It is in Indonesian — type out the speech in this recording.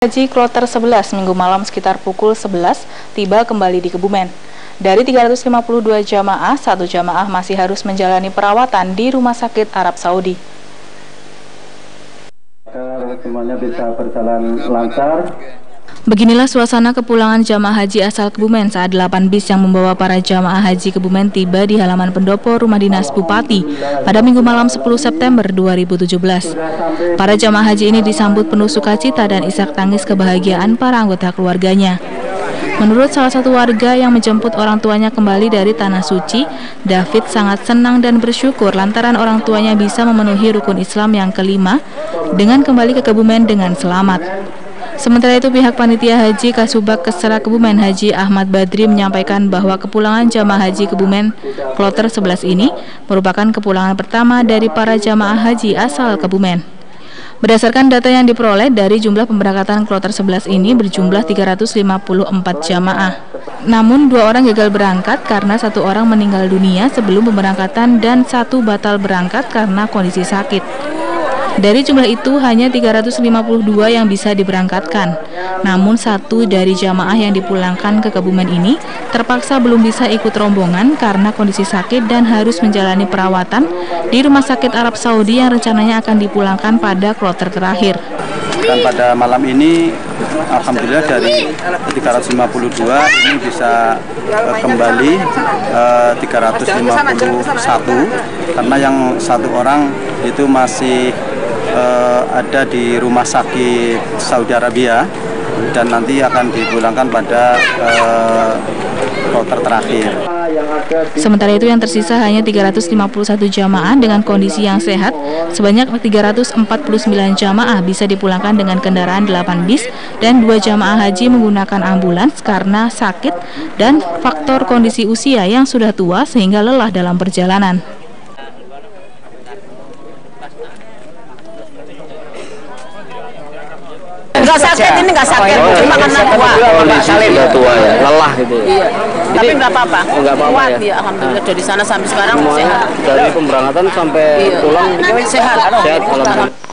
Haji Kloter 11 Minggu malam sekitar pukul 11 tiba kembali di Kebumen. Dari 352 jamaah, 1 jamaah masih harus menjalani perawatan di Rumah Sakit Arab Saudi. Agar semuanya bisa berjalan lancar. Beginilah suasana kepulangan jamaah haji asal Kebumen saat 8 bis yang membawa para jamaah haji Kebumen tiba di halaman pendopo Rumah Dinas Bupati pada Minggu malam 10 September 2017. Para jamaah haji ini disambut penuh sukacita dan isak tangis kebahagiaan para anggota keluarganya. Menurut salah satu warga yang menjemput orang tuanya kembali dari Tanah Suci, David sangat senang dan bersyukur lantaran orang tuanya bisa memenuhi rukun Islam yang kelima dengan kembali ke Kebumen dengan selamat. Sementara itu, pihak panitia haji Kasubag Kesra Kebumen Haji Ahmad Badri menyampaikan bahwa kepulangan jamaah haji Kebumen Kloter 11 ini merupakan kepulangan pertama dari para jamaah haji asal Kebumen. Berdasarkan data yang diperoleh dari jumlah pemberangkatan Kloter 11 ini berjumlah 354 jamaah. Namun 2 orang gagal berangkat karena 1 orang meninggal dunia sebelum pemberangkatan dan 1 batal berangkat karena kondisi sakit. Dari jumlah itu hanya 352 yang bisa diberangkatkan. Namun 1 dari jamaah yang dipulangkan ke Kebumen ini terpaksa belum bisa ikut rombongan karena kondisi sakit dan harus menjalani perawatan di Rumah Sakit Arab Saudi yang rencananya akan dipulangkan pada kloter terakhir. Dan pada malam ini alhamdulillah dari 352 ini bisa kembali 351 karena yang 1 orang itu masih ada di Rumah Sakit Saudi Arabia dan nanti akan dipulangkan pada kloter terakhir. Sementara itu yang tersisa hanya 351 jamaah dengan kondisi yang sehat. Sebanyak 349 jamaah bisa dipulangkan dengan kendaraan 8 bis dan 2 jamaah haji menggunakan ambulans karena sakit dan faktor kondisi usia yang sudah tua sehingga lelah dalam perjalanan. Enggak sakit, ini enggak sakit, cuma karena tua. Udah tua ya, lelah gitu ya. Iya. Tapi enggak apa-apa. Enggak apa-apa Kuat ya. dia, alhamdulillah dari sana sampai sekarang sehat. Dari pemberangkatan sampai pulang sehat. Sehat alhamdulillah.